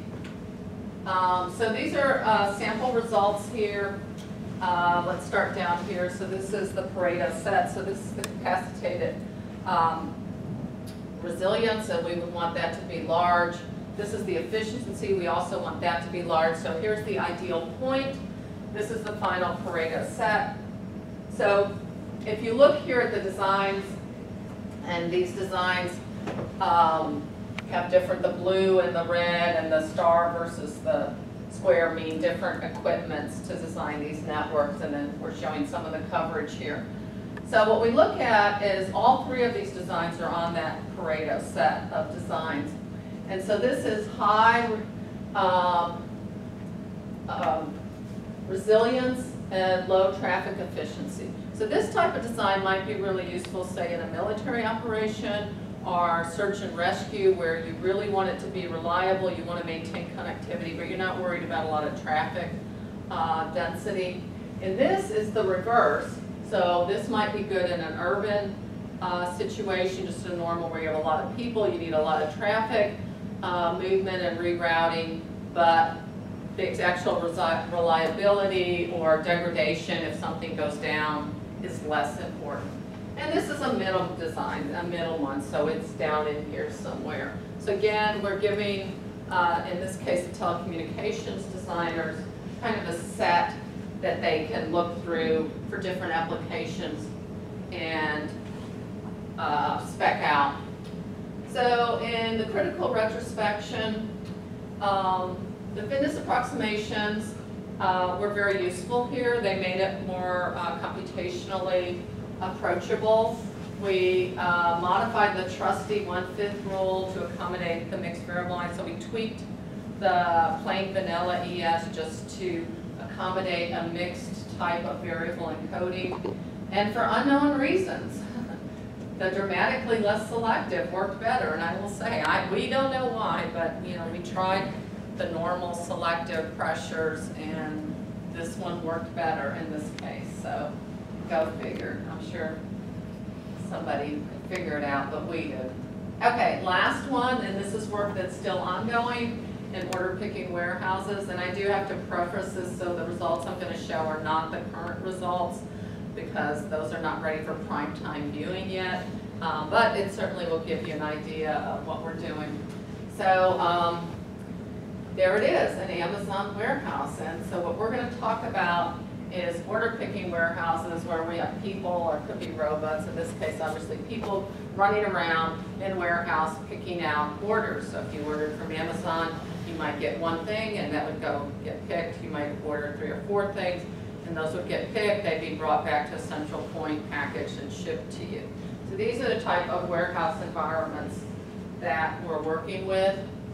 Um, so these are uh, sample results here. Uh, let's start down here. So this is the Pareto set. So this is the capacitated um, resilience, and we would want that to be large. This is the efficiency. We also want that to be large. So here's the ideal point. This is the final Pareto set. So if you look here at the designs, and these designs um, have different, the blue and the red and the star versus the square mean different equipments to design these networks, and then we're showing some of the coverage here. So what we look at is all three of these designs are on that Pareto set of designs. And so this is high um, um, resilience and low traffic efficiency. So this type of design might be really useful, say, in a military operation or search and rescue, where you really want it to be reliable, you want to maintain connectivity, but you're not worried about a lot of traffic uh, density. And this is the reverse. So this might be good in an urban uh, situation, just a normal where you have a lot of people, you need a lot of traffic uh, movement and rerouting, but the actual reliability or degradation if something goes down is less important. And this is a middle design, a middle one, so it's down in here somewhere. So again, we're giving, uh, in this case, the telecommunications designers kind of a set that they can look through for different applications and uh, spec out. So in the critical retrospection, um, the fitness approximations uh, were very useful here. They made it more uh, computationally approachable. We uh, modified the trusty one-fifth rule to accommodate the mixed variable line. So we tweaked the plain vanilla E S just to accommodate a mixed type of variable encoding. And for unknown reasons, the dramatically less selective worked better. And I will say, I, we don't know why, but you know, we tried the normal selective pressures, and this one worked better in this case. So go figure. I'm sure somebody could figure it out, but we did. Okay, last one, and this is work that's still ongoing in order picking warehouses. And I do have to preface this, so the results I'm going to show are not the current results, because those are not ready for prime time viewing yet. Um, but it certainly will give you an idea of what we're doing. So um, there it is, an Amazon warehouse. And so what we're going to talk about is order picking warehouses where we have people, or it could be robots, in this case obviously people running around in warehouse picking out orders. So if you ordered from Amazon, you might get one thing and that would go get picked. You might order three or four things and those would get picked. They'd be brought back to a central point, packaged, and shipped to you. So these are the type of warehouse environments that we're working with.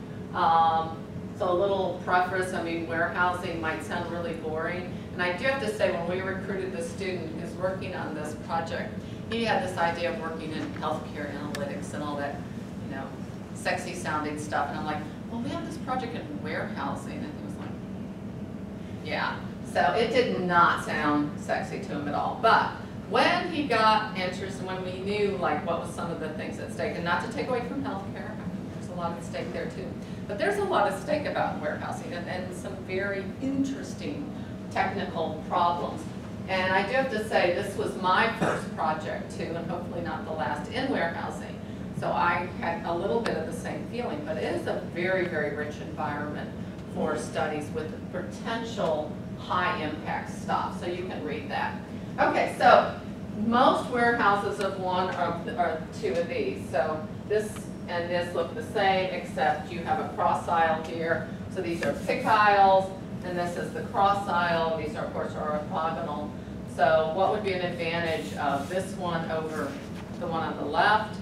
Um, so a little preface, I mean, warehousing might sound really boring. And I do have to say, when we recruited the student who's working on this project, he had this idea of working in healthcare analytics and all that, you know, sexy sounding stuff. And I'm like, well, we have this project in warehousing. And he was like, yeah. So it did not sound sexy to him at all. But when he got interested, when we knew like what was some of the things at stake, and not to take away from healthcare, I mean, there's a lot at stake there too. But there's a lot at stake about warehousing, and, and some very interesting technical problems. And I do have to say, this was my first project too, and hopefully not the last, in warehousing. So I had a little bit of the same feeling, but it is a very, very rich environment for studies with potential high impact stuff. So you can read that. Okay, so most warehouses of one or, or two of these. So this and this look the same, except you have a cross aisle here. So these are pick aisles, and this is the cross aisle. These are, of course, are orthogonal. So what would be an advantage of this one over the one on the left?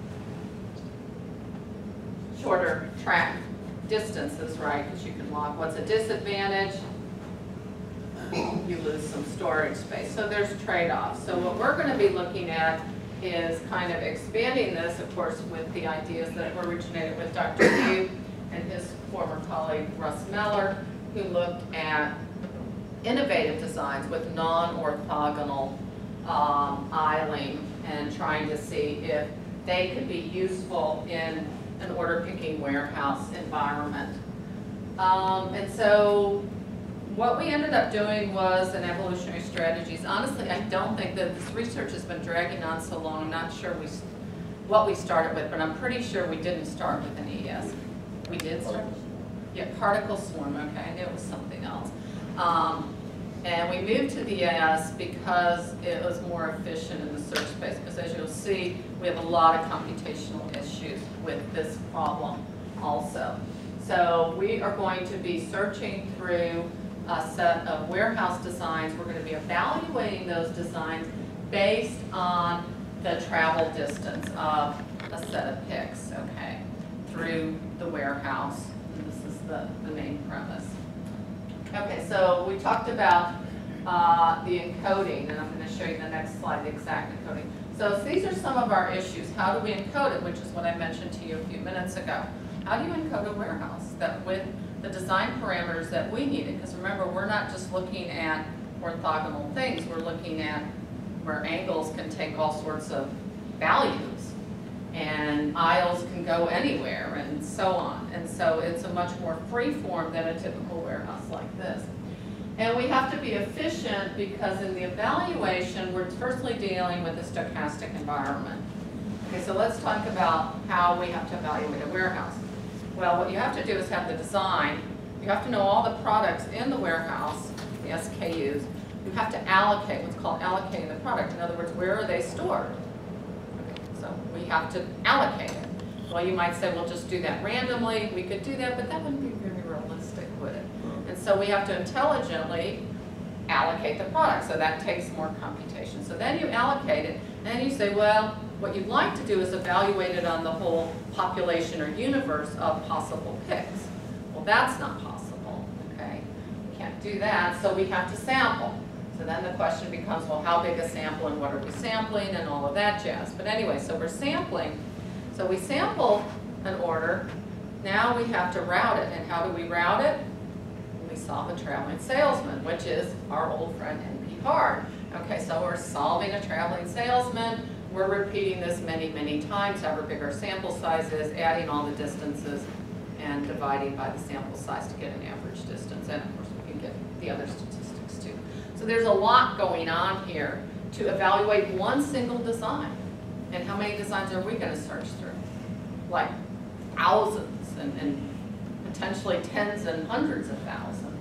Shorter track distances, right, because you can walk. What's a disadvantage? You lose some storage space. So there's trade-offs. So what we're going to be looking at is kind of expanding this, of course, with the ideas that originated with Doctor Yu and his former colleague Russ Meller, who looked at innovative designs with non-orthogonal um, aisling and trying to see if they could be useful in an order-picking warehouse environment. Um, and so what we ended up doing was an evolutionary strategies. Honestly, I don't think that this research has been dragging on so long. I'm not sure we, what we started with, but I'm pretty sure we didn't start with an E S. We did start? Yeah, particle swarm, okay, I knew it was something else. Um, And we moved to the E A S because it was more efficient in the search space, because as you'll see, we have a lot of computational issues with this problem also. So we are going to be searching through a set of warehouse designs. We're going to be evaluating those designs based on the travel distance of a set of picks, okay, through the warehouse. And this is the, the main premise. Okay, so we talked about uh, the encoding, and I'm going to show you the next slide, the exact encoding. So these are some of our issues. How do we encode it, which is what I mentioned to you a few minutes ago. How do you encode a warehouse that with the design parameters that we needed? Because remember, we're not just looking at orthogonal things. We're looking at where angles can take all sorts of values, and aisles can go anywhere, and so on. And so it's a much more free form than a typical warehouse like this. And we have to be efficient because in the evaluation, we're firstly dealing with a stochastic environment. Okay, so let's talk about how we have to evaluate a warehouse. Well, what you have to do is have the design. You have to know all the products in the warehouse, the S K Us. You have to allocate, what's called allocating the product. In other words, where are they stored? Okay, so we have to allocate it. Well, you might say, well, just do that randomly. We could do that, but that wouldn't be very realistic, would it? And so we have to intelligently allocate the product. So that takes more computation. So then you allocate it, and you say, well, what you'd like to do is evaluate it on the whole population or universe of possible picks. Well, that's not possible, okay? We can't do that, so we have to sample. So then the question becomes, well, how big a sample and what are we sampling and all of that jazz. But anyway, so we're sampling. So we sample an order. Now we have to route it. And how do we route it? We solve a traveling salesman, which is our old friend N P hard. Okay, so we're solving a traveling salesman. We're repeating this many, many times, however big our sample size is, adding all the distances and dividing by the sample size to get an average distance. And of course, we can get the other statistics too. So there's a lot going on here to evaluate one single design. And how many designs are we going to search through? Like thousands and, and potentially tens and hundreds of thousands.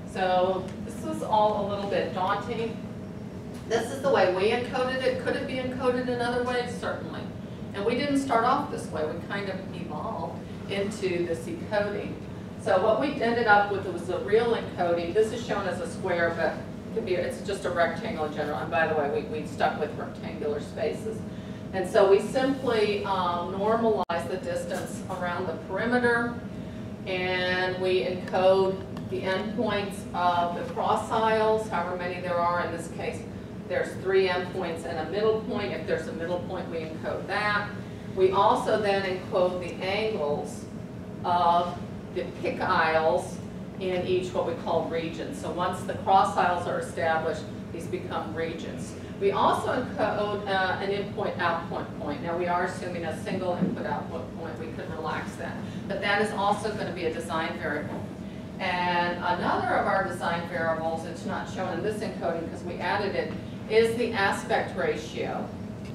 So this was all a little bit daunting. This is the way we encoded it. Could it be encoded in other ways? Certainly. And we didn't start off this way. We kind of evolved into this encoding. So what we ended up with was a real encoding. This is shown as a square, but it could be, it's just a rectangle in general. And by the way, we, we stuck with rectangular spaces. And so we simply um, normalize the distance around the perimeter, and we encode the endpoints of the cross aisles, however many there are in this case. There's three endpoints and a middle point. If there's a middle point, we encode that. We also then encode the angles of the pick aisles in each what we call regions. So once the cross aisles are established, these become regions. We also encode uh, an input-output point. Now we are assuming a single input-output point. We could relax that. But that is also going to be a design variable. And another of our design variables, it's not shown in this encoding because we added it, is the aspect ratio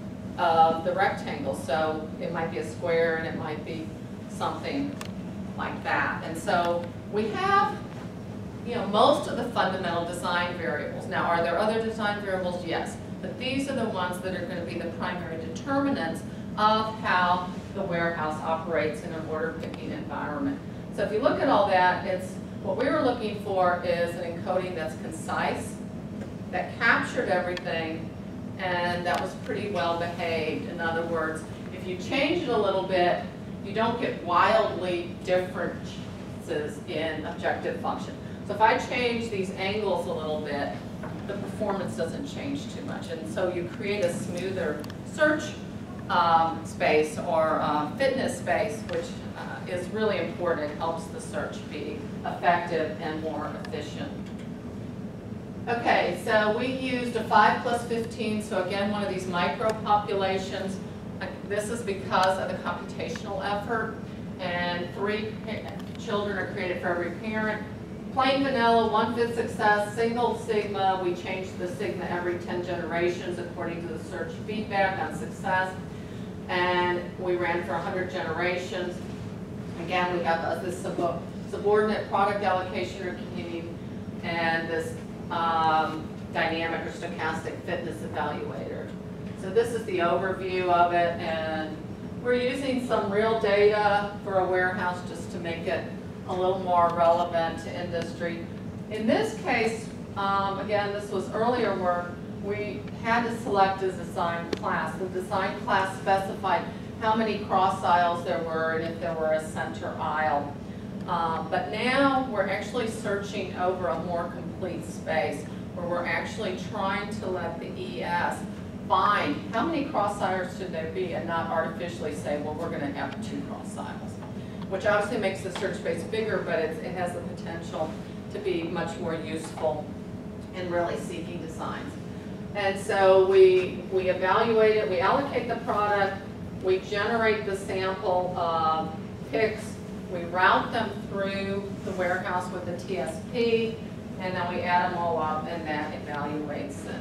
of the rectangle. So it might be a square and it might be something like that. And so we have, you know, most of the fundamental design variables. Now, are there other design variables? Yes. But these are the ones that are going to be the primary determinants of how the warehouse operates in an order picking environment. So if you look at all that, it's what we were looking for is an encoding that's concise, that captured everything, and that was pretty well behaved. In other words, if you change it a little bit, you don't get wildly differences in objective function. So if I change these angles a little bit, the performance doesn't change too much. And so you create a smoother search um, space or uh, fitness space, which uh, is really important. It helps the search be effective and more efficient. Okay, so we used a five plus fifteen, so again, one of these micro populations. This is because of the computational effort, and three children are created for every parent. Plain vanilla, one-fifth success, single sigma. We change the sigma every ten generations according to the search feedback on success. And we ran for one hundred generations. Again, we have uh, this sub subordinate product allocation routine and this um, dynamic or stochastic fitness evaluator. So this is the overview of it, and we're using some real data for a warehouse just to make it a little more relevant to industry. In this case, um, again, this was earlier work, we had to select a design class. The design class specified how many cross aisles there were and if there were a center aisle. Um, but now we're actually searching over a more complete space where we're actually trying to let the E S find how many cross aisles should there be and not artificially say, well, we're going to have two cross aisles, which obviously makes the search space bigger, but it's, it has the potential to be much more useful in really seeking designs. And so we, we evaluate it, we allocate the product, we generate the sample uh, picks, we route them through the warehouse with the T S P, and then we add them all up, and that evaluates it.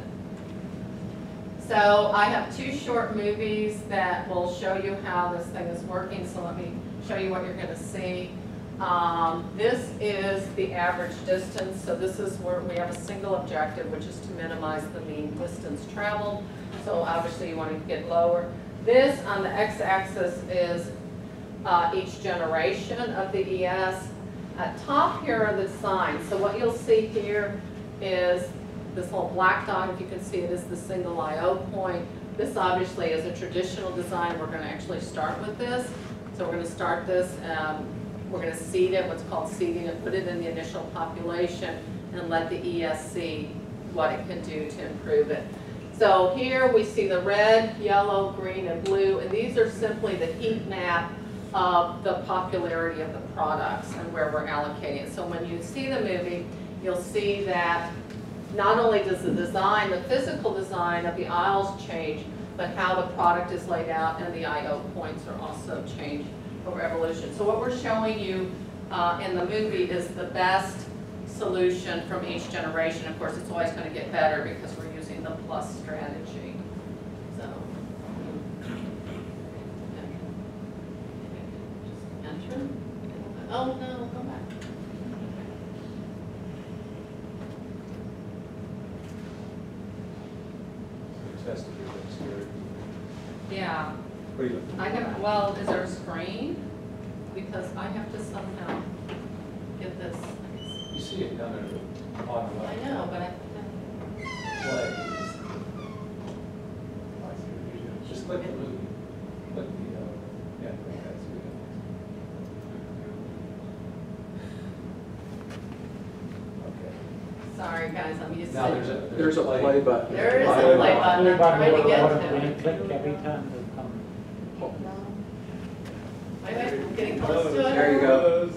So I have two short movies that will show you how this thing is working, so let me show you what you're going to see. Um, this is the average distance, so this is where we have a single objective, which is to minimize the mean distance traveled. So obviously you want to get lower. This on the x-axis is uh, each generation of the E S. At top here are the signs. So what you'll see here is this little black dot, if you can see it, is the single I O point. This obviously is a traditional design. We're going to actually start with this. So we're going to start this. Um, we're going to seed it, what's called seeding it, put it in the initial population, and let the E S see what it can do to improve it. So here we see the red, yellow, green, and blue, and these are simply the heat map of the popularity of the products and where we're allocating it. So when you see the movie, you'll see that not only does the design, the physical design of the aisles change, but how the product is laid out and the I O points are also changed over evolution. So what we're showing you uh, in the movie is the best solution from each generation. Of course, it's always going to get better because we're using the plus strategy. So, just enter. Oh no, go back. Yeah. I have, well, is there a screen? Because I have to somehow get this. You see it down there on the I left. know, but I. Play. Just click the movie. Click the, uh, yeah, that's good. Okay. Sorry, guys, I'm used to Now there's a, it. There's a play button. There is a play button. I'm trying to get to When you it. click every time they come. Wait, wait, I'm getting close to it. There you go.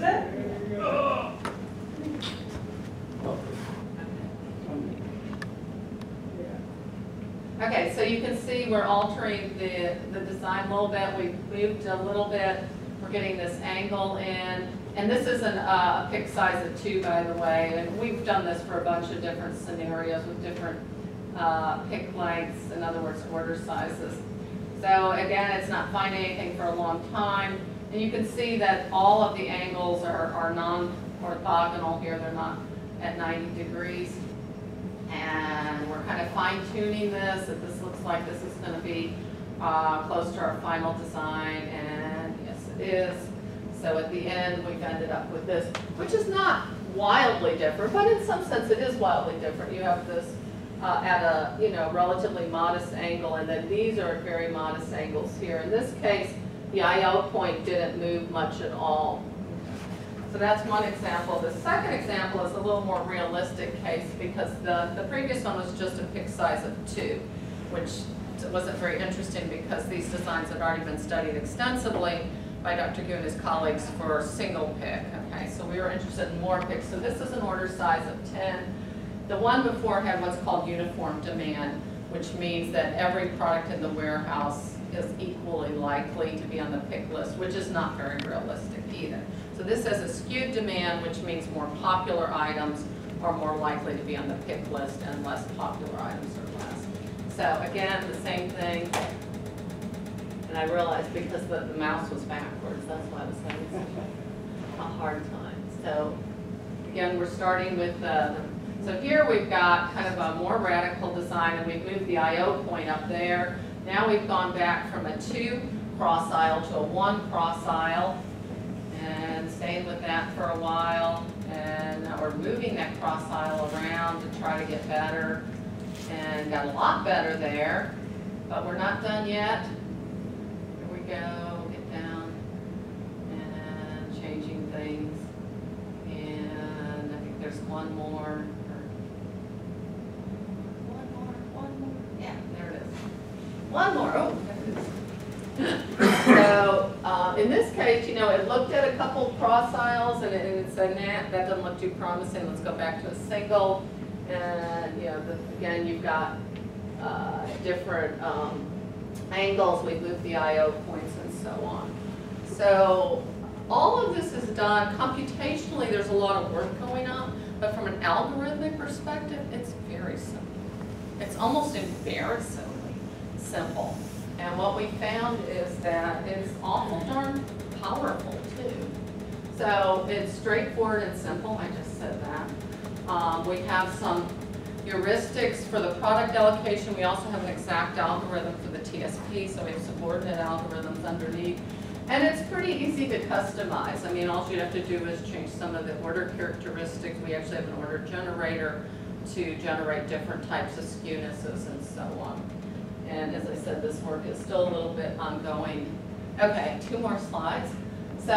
Okay, so you can see we're altering the, the design a little bit. We've moved a little bit. We're getting this angle in. And this is an, uh, a pick size of two, by the way. And we've done this for a bunch of different scenarios with different uh, pick lengths, in other words, order sizes. So again, it's not finding anything for a long time. And you can see that all of the angles are, are non-orthogonal here. They're not at ninety degrees. And we're kind of fine-tuning this, that this looks like this is going to be uh, close to our final design, and yes, it is. So at the end, we've ended up with this, which is not wildly different, but in some sense it is wildly different. You have this uh, at a you know relatively modest angle, and then these are at very modest angles here. In this case, the I O point didn't move much at all. So that's one example. The second example is a little more realistic case because the, the previous one was just a pick size of two, which wasn't very interesting because these designs had already been studied extensively by Doctor Gu and his colleagues for single pick. Okay, so we were interested in more picks. So this is an order size of ten. The one before had what's called uniform demand, which means that every product in the warehouse is equally likely to be on the pick list, which is not very realistic either. So this has a skewed demand, which means more popular items are more likely to be on the pick list and less popular items are less. So again, the same thing. And I realized because the, the mouse was backwards, that's why I was having such a hard time. So again, we're starting with uh, the So here we've got kind of a more radical design, and we've moved the I O point up there. Now we've gone back from a two cross aisle to a one cross aisle, and stayed with that for a while. And now we're moving that cross aisle around to try to get better, and got a lot better there, but we're not done yet. Here we go, get down, and changing things. And I think there's one more. One more, one more. Yeah, there it is. One more. Oh, so uh, in this case, you know, it looked at a couple cross aisles and it, and it said, nah, that doesn't look too promising. Let's go back to a single. And you know, the, again, you've got uh, different um, angles. We've moved the I O points and so on. So all of this is done computationally. There's a lot of work going on, but from an algorithmic perspective, it's very simple. It's almost embarrassingly simple. And what we found is that it's awful darn powerful too. So it's straightforward and simple. I just said that. Um, we have some heuristics for the product allocation. We also have an exact algorithm for the T S P, so we have subordinate algorithms underneath. And it's pretty easy to customize. I mean, all you have to do is change some of the order characteristics. We actually have an order generator to generate different types of skewnesses and so on. And as I said, this work is still a little bit ongoing. Okay, two more slides. So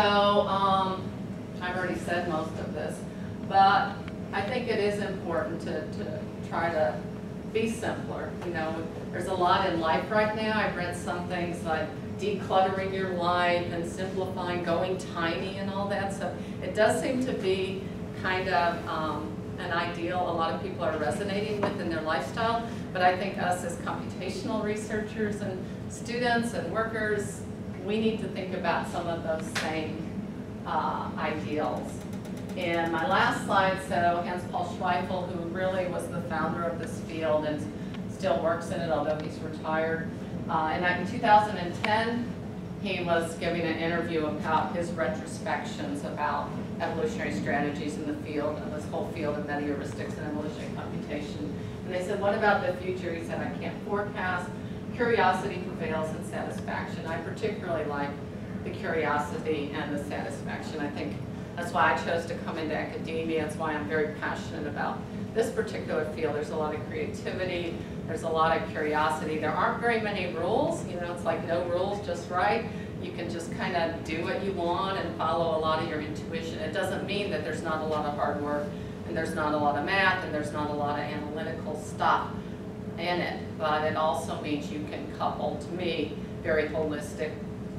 um, I've already said most of this, but I think it is important to, to try to be simpler. You know, there's a lot in life right now. I've read some things like decluttering your life and simplifying, going tiny and all that. So it does seem to be kind of um, an ideal a lot of people are resonating with in their lifestyle. But I think us as computational researchers and students and workers, we need to think about some of those same uh, ideals. And my last slide, so Hans-Paul Schweifel, who really was the founder of this field and still works in it, although he's retired. Uh, and in two thousand ten, he was giving an interview about his retrospections about evolutionary strategies in the field, and this whole field of meta-heuristics and evolutionary computation. And they said, what about the future? He said, I can't forecast. Curiosity prevails and satisfaction. I particularly like the curiosity and the satisfaction. I think that's why I chose to come into academia. That's why I'm very passionate about this particular field. There's a lot of creativity. There's a lot of curiosity. There aren't very many rules. You know, it's like no rules, just right. You can just kind of do what you want and follow a lot of your intuition. It doesn't mean that there's not a lot of hard work, and there's not a lot of math, and there's not a lot of analytical stuff in it. But it also means you can couple, to me, very holistic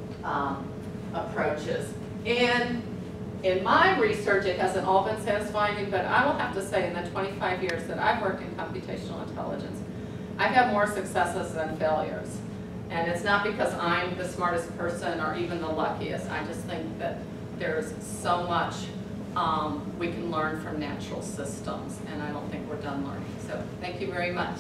um, approaches. And in my research, it hasn't all been satisfying, but I will have to say in the twenty-five years that I've worked in computational intelligence, I've had more successes than failures. And it's not because I'm the smartest person or even the luckiest. I just think that there's so much um, we can learn from natural systems, and I don't think we're done learning. So thank you very much.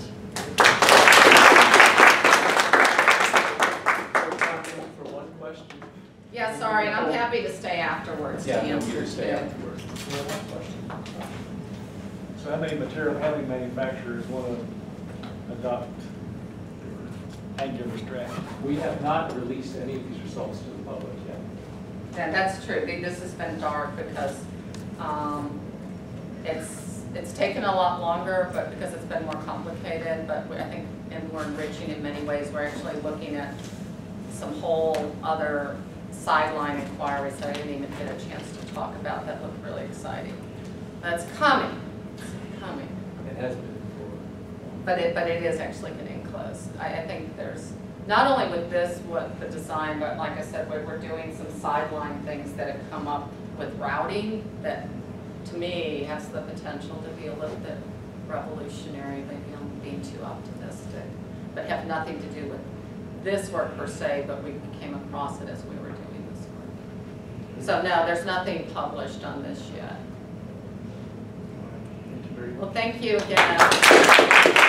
For one question. Yeah, sorry, and I'm happy to stay afterwards Yeah, to no, answer you stay too. afterwards. One question. So how many material handling manufacturers want to adopt angular strategy? We have not released any of these results to the public yet. Yeah, that's true. This has been dark because um, it's it's taken a lot longer, but because it's been more complicated. But we, I think, and more enriching in many ways. We're actually looking at some whole other sideline inquiries that I didn't even get a chance to talk about that look really exciting. That's coming. It's coming. It has been before. But it but it is actually getting close. I, I think there's not only with this, what the design, but like I said, we're, we're doing some sideline things that have come up with routing that, to me, has the potential to be a little bit revolutionary. Maybe I'm being too optimistic, but have nothing to do with this work per se, but we came across it as we were doing this work. So no, there's nothing published on this yet. Thank you very much. Well, thank you again.